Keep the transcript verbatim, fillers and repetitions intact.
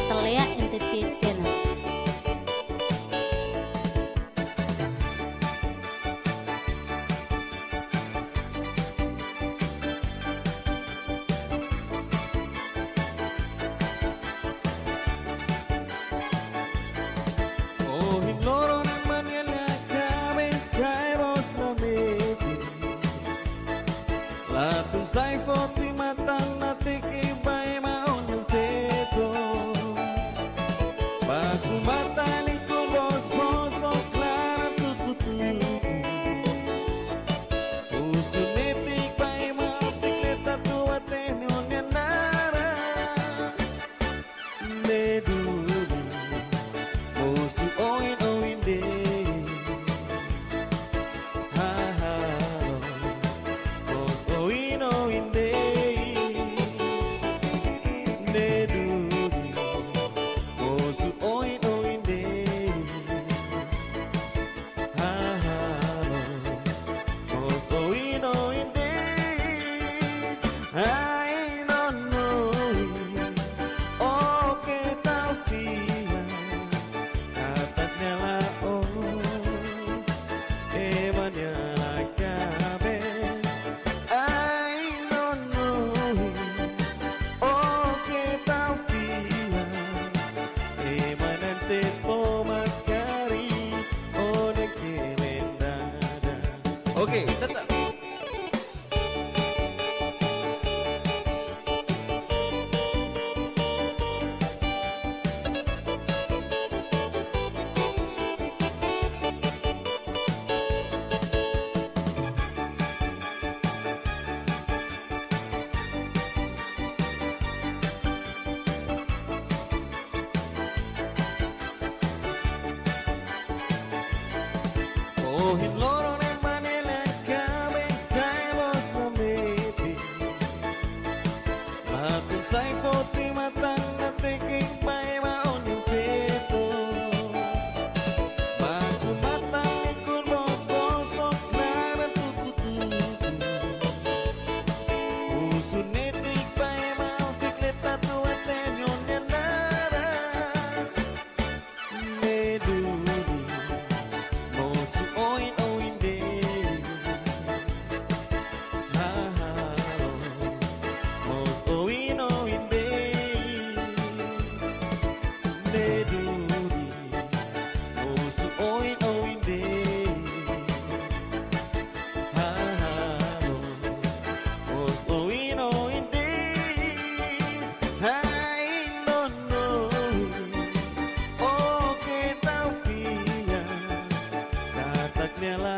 Atalea N T T Channel. Oh, ignoro ng Manila kami kairos na miti. Lahat sa'y di matang natik iba'y maon yung teto. Pag kumatali ko bos boso klara tututubo. Puso nitik ba'y maotiklit at tuwaten yun yan nara. Meduli puso oin o hindi. Ha ha puso oin o hindi. Meduli puso oin o hindi. Ha ha puso oin o hindi. I don't know. Okay, Taufia. Katanya laos, emanya lagabe. I don't know. Okay, Taufia. Emanan sepo magkari, o nagkilendada. Okay, cocok. Oh, hinloro ng Manila kami kailos na miti. Ating sa'y puti matang natikik ba'y maon yung pito. Magkumatang likod bos bosok na natututubo. Puso nitik ba'y maotiklit at tuwaten yun yan nara. Meduli puso oin o hindi. Ha ha puso oin o hindi. Meduli puso oin o hindi. Ha ha puso oin o hindi. I don't know. Okay, Taufia. Kataknya